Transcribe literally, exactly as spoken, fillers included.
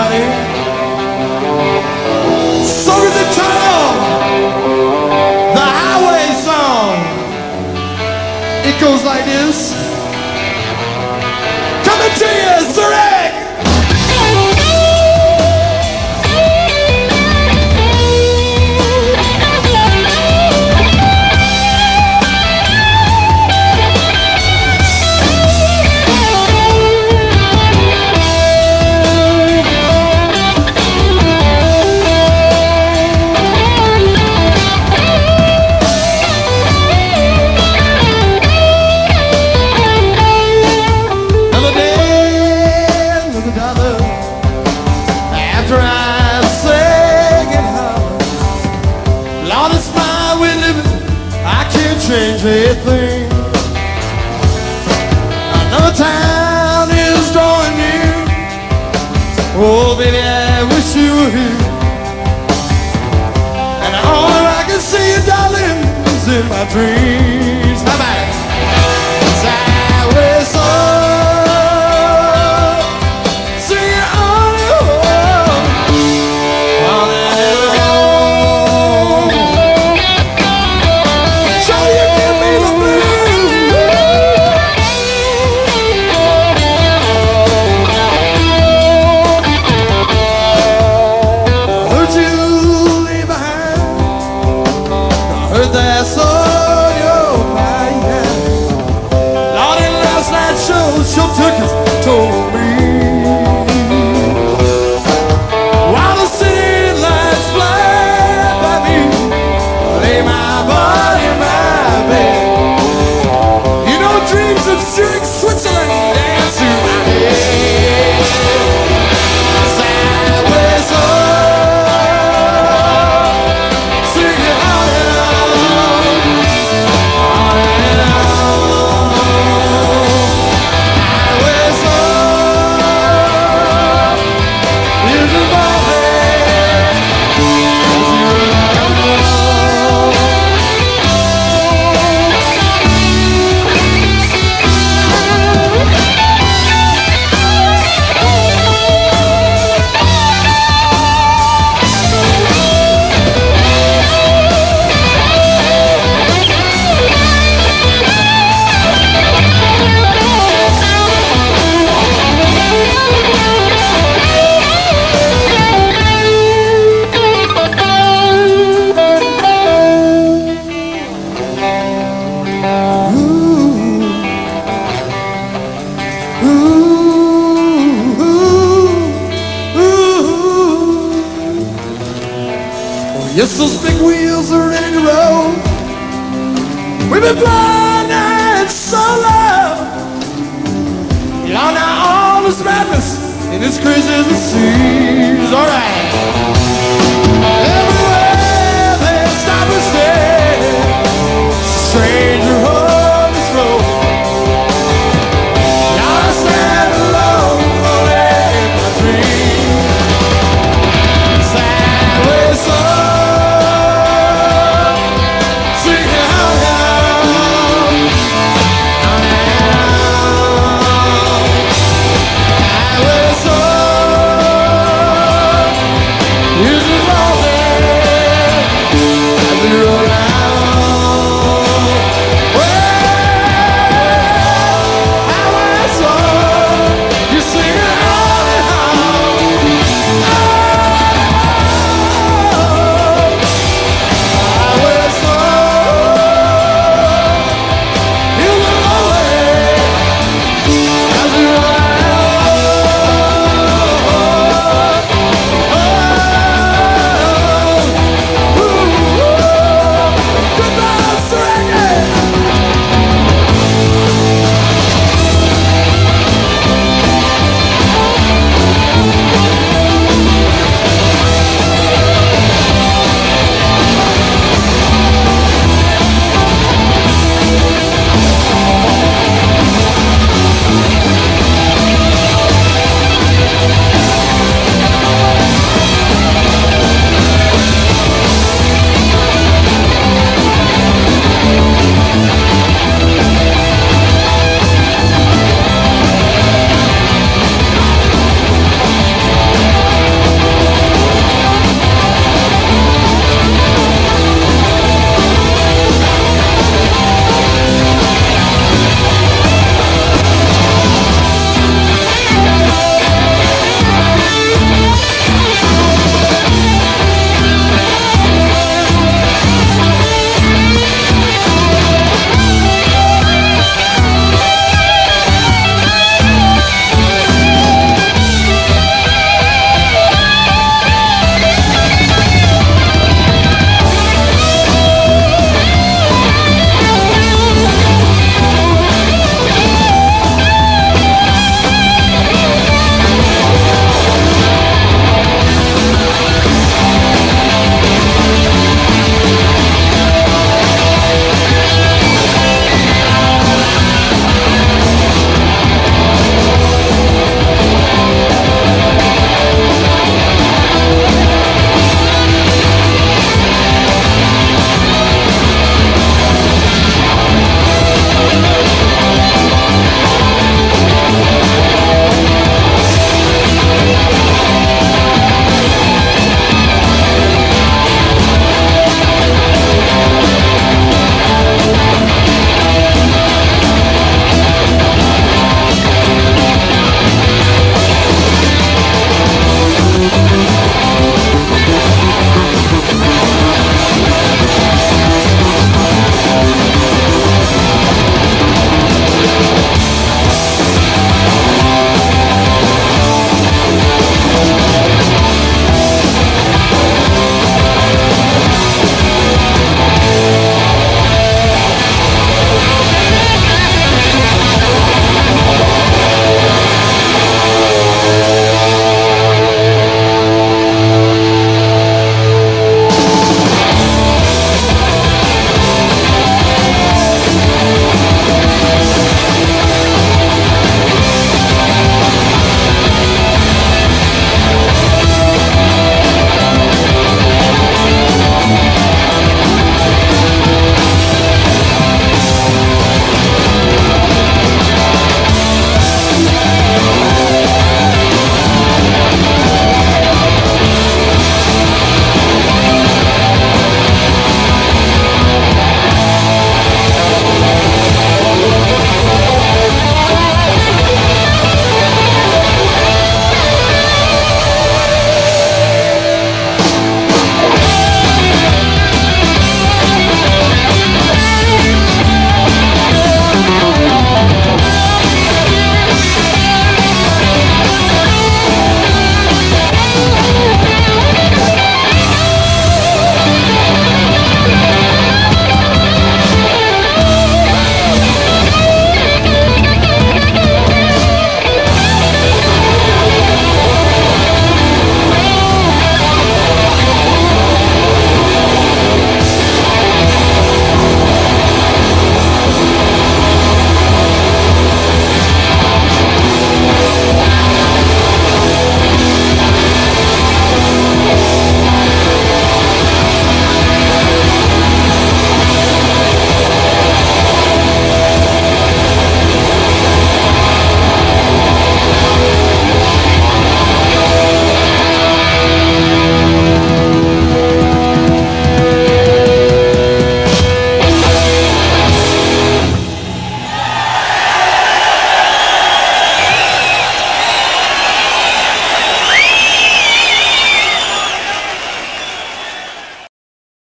everybody. So is it time? The highway song. It goes like this. Coming to you, Sir Egg. Change a thing. Another town is drawing near. Oh, baby, I wish you were here. And all I can see, darling, is in my dreams. How about it? Highway song, sing it on and on, on and on. Show you give me the blues. Heard you leave behind. I heard that's on your mind. Lord, in last night's show, show took his toll on me. While the city lights fly by me, lay my body in my bed. You know, dreams of Zurich, Switzerland dance through my head. Sideways song, sing it on and on, on and on. Highway song, is the morning, as you know. Yes, those big wheels are ready to roll. We've been flying night so low. Y'all now all this madness and it's crazy as the sea.